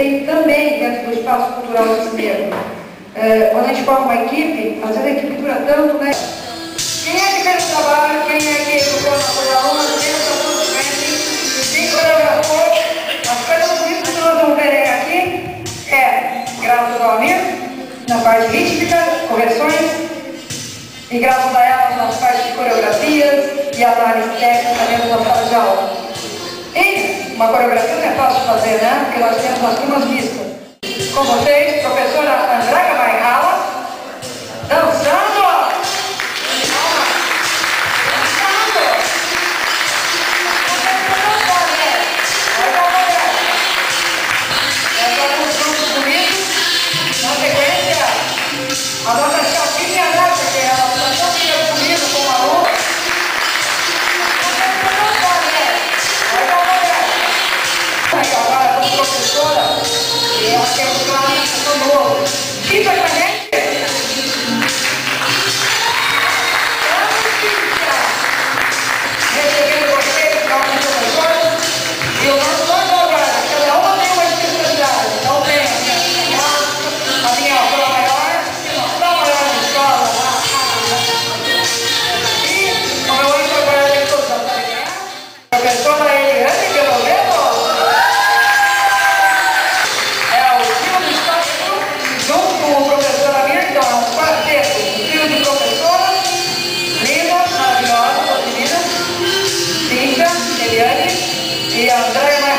feito também dentro do espaço cultural de Cimeiro. Quando a gente forma uma equipe, às vezes a equipe dura tanto, né? Quem é que fez o trabalho? Quem é que educou a nossa aluna? Pensa tudo bem, e quem coreografou? As coisas bonitas que nós vamos ver aqui graças ao Amir, na parte rítmica, correções, e graças a ela nas partes de coreografias e análise técnica dentro da sala de aula. E uma coreografia não é fácil de fazer, né? Porque nós temos as turmas mistas. Com vocês, professora Andréia Mairala, dançando! A nossa chavinha, né? Porque ela está tão comigo com a aluno. Agora, como professora, ela quer buscar uma questão nova. Fica pra gente. Recebendo vocês, nossos professores. E o nosso nome agora, cada uma tem uma especialidade. Então tem a minha avó maior. Professora Eliane, pelo menos, o tio do Estado, junto com o professor Amir, então é um quarteto, trio de professoras, lindas, maravilhosas, as meninas, Cíntia, Eliane e a Andréia.